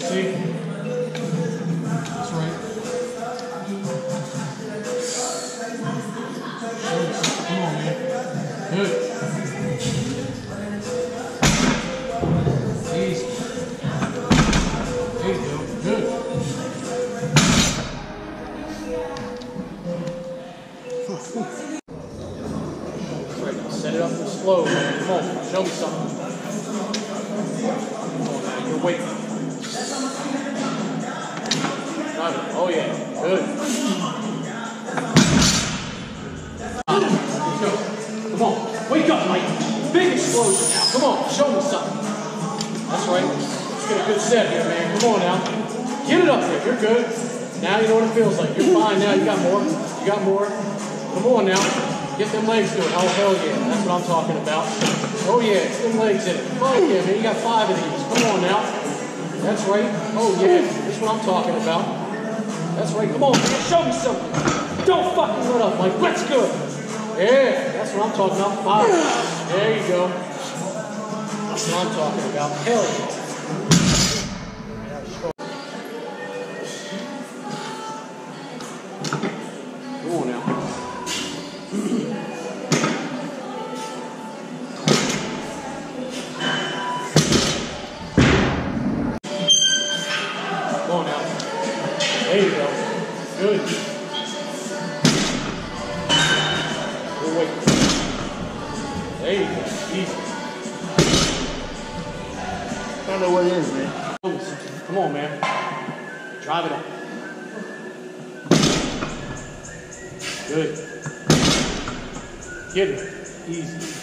See? That's right. Come on, man. Good. Easy. There you go. Good. Right, set it up slow, man. Come on, show me something. Come on, man. You're waiting. Oh yeah, good. Let's go. Come on, wake up, Mike. Big explosion now. Come on, show me something. That's right. Let's get a good set here, man. Come on now. Get it up there. You're good. Now you know what it feels like. You're fine now. You got more. You got more. Come on now. Get them legs to it. Oh, hell yeah. That's what I'm talking about. Oh yeah, get them legs in it. Oh yeah, man. You got 5 of these. Come on now. That's right. Oh yeah. That's what I'm talking about. That's right. Come on, man. Show me something. Don't fucking let up, Mike. Let's go. Yeah, that's what I'm talking about. 5. There you go. That's what I'm talking about. Hell yeah. Come on now. Come on now. There you go. Good. We'll wait. There you go. Easy. I don't know what it is, man. Come on, man. Drive it up. Good. Get it. Easy.